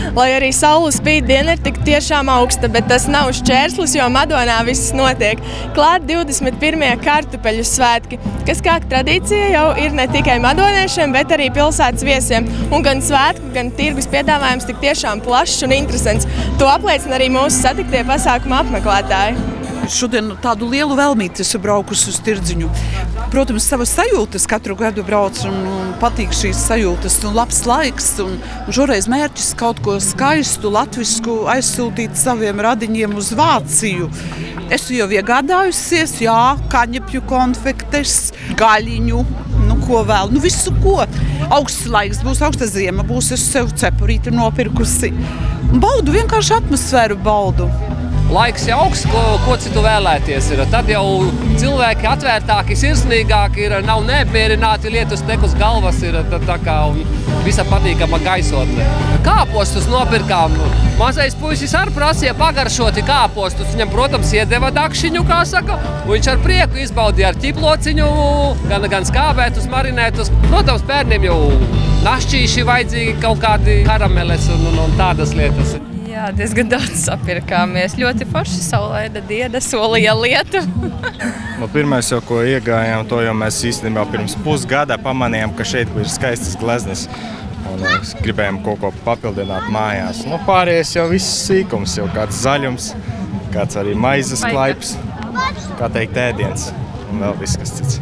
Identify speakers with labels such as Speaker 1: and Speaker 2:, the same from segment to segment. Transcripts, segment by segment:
Speaker 1: Lai arī saule spīd, diena ir tik tiešām augsta, bet tas nav šķērslis, jo Madonā viss notiek. Klāt 21. kartupeļu svētki, kas kā tradīcija jau ir ne tikai madoniešiem, bet arī pilsētas viesiem. Un gan svētku, gan tirgus piedāvājums tik tiešām plašs un interesants. To apliecina arī mūsu satiktie pasākuma apmeklētāji.
Speaker 2: Šodien tādu lielu vēlmīti esmu braukusi uz Tirdziņu. Protams, savas sajūtas katru gadu brauc un patīk šīs sajūtas un labs laiks. Un šoreiz mērķis kaut ko skaistu, latvisku aizsūtīt saviem radiņiem uz Vāciju. Esmu jau iegādājusies, jā, kaņepju konfektes, gaļiņu, ko vēl, visu ko. Augsts laiks, būs augsta ziema, būs es sev cepurīti nopirkusi. Baudu, vienkārši atmosfēru baudu.
Speaker 3: Laiks jau augsts, ko citu vēlēties ir. Tad jau cilvēki atvērtāki, sirsnīgāki ir, nav neapmierināti, lietus tek uz galvas ir tā kā un visa patīkama gaisotne. Kāpostus nopirkām. Mazais puisis arī prasīja pagaršoti kāpostus. Viņam, protams, iedeva dakšiņu, kā saka, un viņš ar prieku izbaudīja ar ķiplociņu, gan skābētus, marinētus. Protams, bērniem jau našķīši vajadzīgi kaut kādi karameles un tādas lietas.
Speaker 4: Jā, diezgan daudz sapirkāmies. Ļoti forši, saulaina diena, solīja lietu.
Speaker 5: Pirmais jau, ko iegājām, to jau mēs īstenībā pirms pusgada pamanījām, ka šeit ir skaistas gleznas. Un gribējām kaut ko papildināt mājās. Pārējais jau viss sīkums, jau kāds zaļums, kāds arī maizes klaips, kā teikt ēdiens un vēl viss kas cits.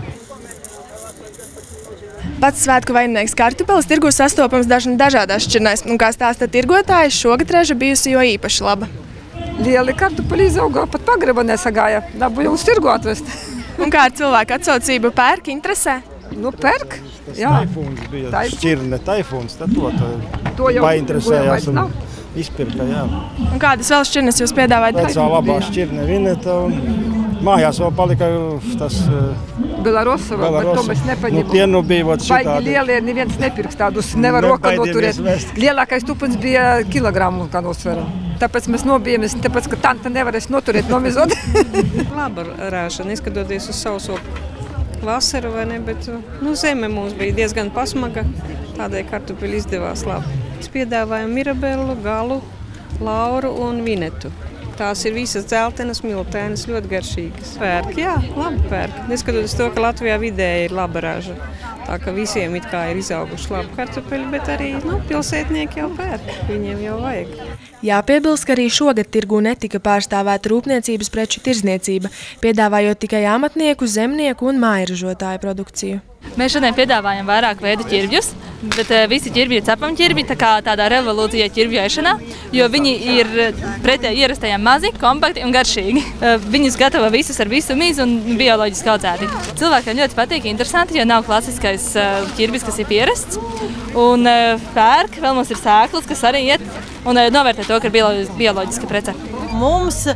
Speaker 1: Pats svētku vaininieks kartupelis tirgu sastopams dažādās šķirnēs. Un kā stāsta tirgotājs, šogad raža bijusi jo īpaši laba.
Speaker 6: Lieli kartupeļi izauga, pat pagraba nesagāja. Dabūja uz tirgu atvest.
Speaker 1: Un kā ar cilvēku atsaucību pērk, interesē?
Speaker 6: Pērk, jā.
Speaker 7: Taifūns bija, šķirne taifūns, tad to painteresējās un izpirka, jā.
Speaker 1: Un kādas vēl šķirnes jūs piedāvājat?
Speaker 7: Vecā labā šķirne Vineta un mājās vēl palika tas
Speaker 6: Belarosa vēl, bet to mēs nepaņemam.
Speaker 7: Tie bija vot šitādi.
Speaker 6: Baigi lielie, neviens nepirks tādus, nevar roka noturēt. Lielākais tupens bija kilogramu, kā nosveram. Tāpēc mēs nobijamies, tāpēc, ka tanta nevarēs noturēt nomizot.
Speaker 8: Laba raža, neskatoties uz sauso vasaru, vai ne, bet zeme mums bija diezgan pasmaga, tādēļ kartupeļi izdevās labi. Mēs piedāvājam mirabellu, galu, lauru un vinetu. Tās ir visas dzeltenas, miltēnas, ļoti garšīgas. Pērk, jā, labi pērk. Neskatoties to, ka Latvijā vidēji ir laba raža. Tā ka visiem it kā ir izauguši labi kartupeļi, bet arī pilsētnieki jau pērk. Viņiem jau vajag.
Speaker 1: Jāpiebilst, ka arī šogad tirgū netika pārstāvēta rūpniecības preču tirdzniecība, piedāvājot tikai amatnieku, zemnieku un mājražotāju produkciju.
Speaker 4: Mēs šodien piedāvājam vairāk veidu ķirbjus, bet visi ķirbji ir cepami ķirbji, tā kā tādā revolūcijā ķirbju ēšanā, jo viņi ir pretēji ierastajiem mazi, kompakti un garšīgi. Viņus gatavo visus ar visu mīzu un bioloģiski audzēti. Cilvēkiem ļoti patīk, interesanti, jo nav klasiskais ķirbis, kas ir pierasts. Un pērk, vēl mums ir sēklas, kas arī iet un novērtē to, ka ir bioloģiska prece.
Speaker 9: Mums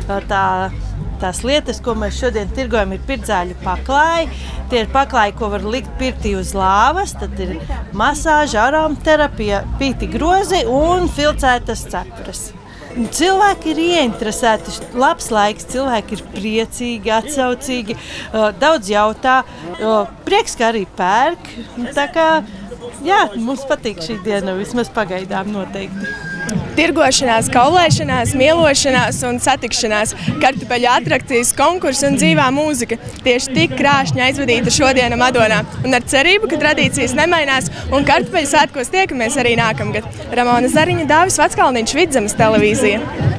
Speaker 9: tās lietas, ko mēs šodien tirgojam, ir pirdzāļu paklāji. Tie ir paklāji, ko var likt pirtī uz lāvas, tad ir masāža, aromaterapija, pīti grozi un filcētas cepures. Cilvēki ir ieinteresēti, labs laiks, cilvēki ir priecīgi, atsaucīgi, daudz jautā, prieks, ka arī pērk. Tā kā, jā, mums patīk šī diena, vismaz pagaidām noteikti.
Speaker 1: Tirgošanās, kaulēšanās, mielošanās un satikšanās, kartupeļu atrakcijas, konkursi un dzīvā mūzika. Tieši tik krāšņi aizvadīta šodiena Madonā. Un ar cerību, ka tradīcijas nemainās un kartupeļu svētkos tiekamies arī nākamgad. Ramona Zariņa, Dāvis Vatskalniņš, Vidzemes televīzija.